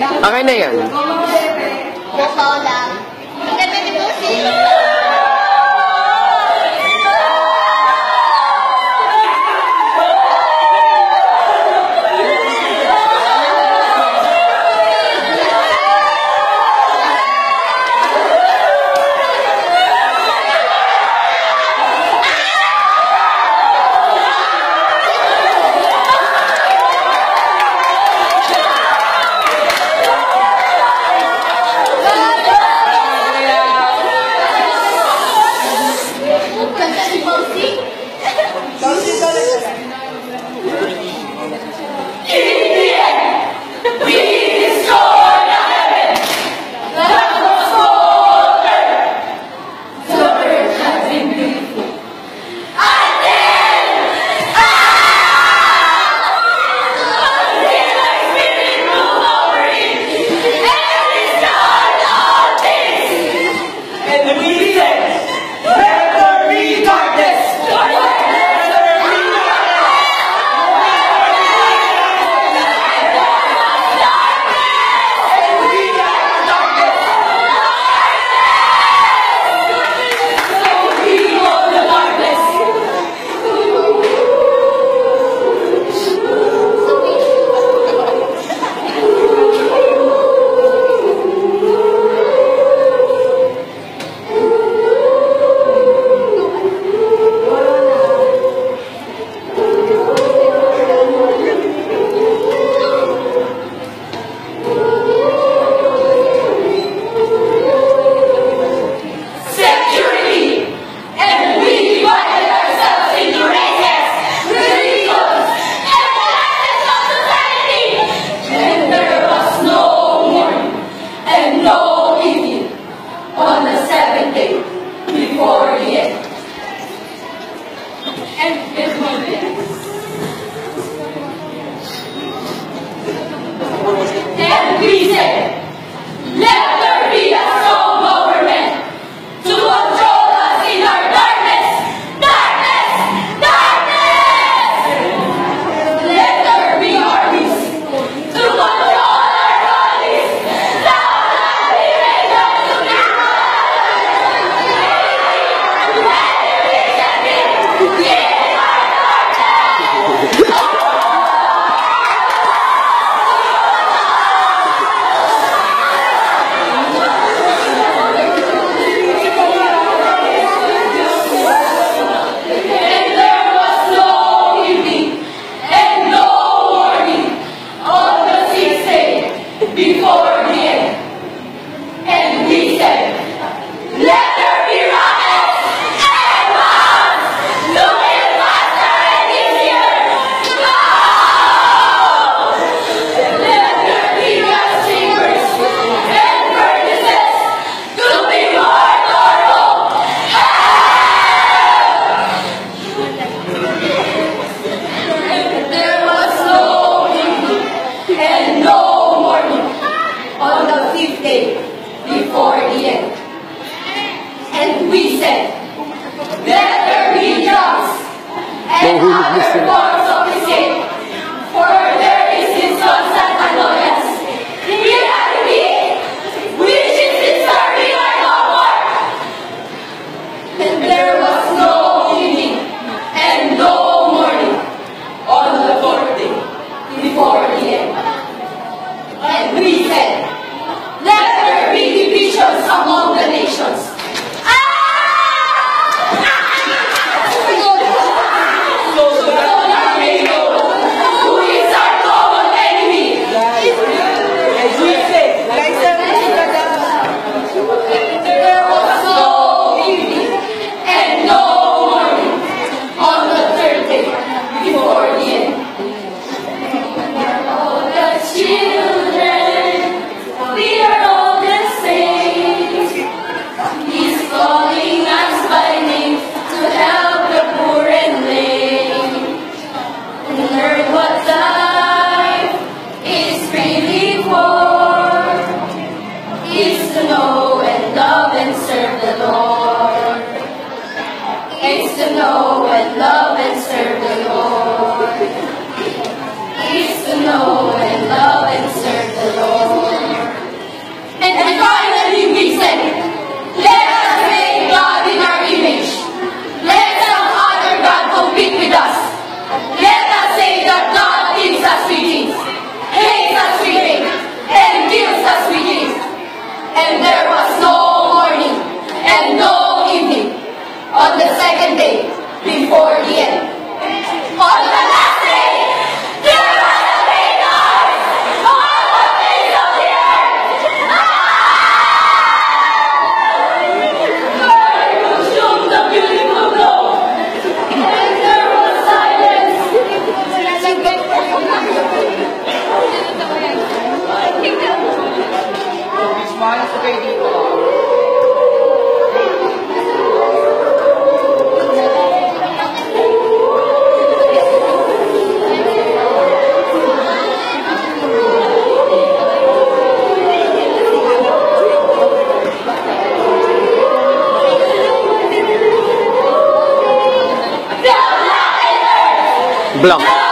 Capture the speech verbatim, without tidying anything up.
Okay na yan. Totoo lang. Ganda ni Lucy. And we say, let there be a strong government to control us in our darkness, darkness, darkness! Let there be armies to control our bodies, so that we may go to God! Let it be before the end. And we said, let there be rockets and bombs to live faster and easier. Go! Let there be gas chambers and furnaces to be more thorough. And there was no evening and no on the fifth day before the end. And we said, let there be jobs and other forms of escape, for there is this constant annoyance in reality, which is disturbing our comfort. And there was no evening and no morning on the fourth day before the end. And we said, let there be divisions among the nations. So that we know who is our common enemy. As we say, there was no evening and no morning on the third day before the end. All the children, we are all the same. He's calling us by name to help the poor and lame. Learn what life is really for. It's to know and love and serve the Lord. It's to know and love and serve the Lord. It's to know and love and serve the Lord. Umayos na kayo dito. Block.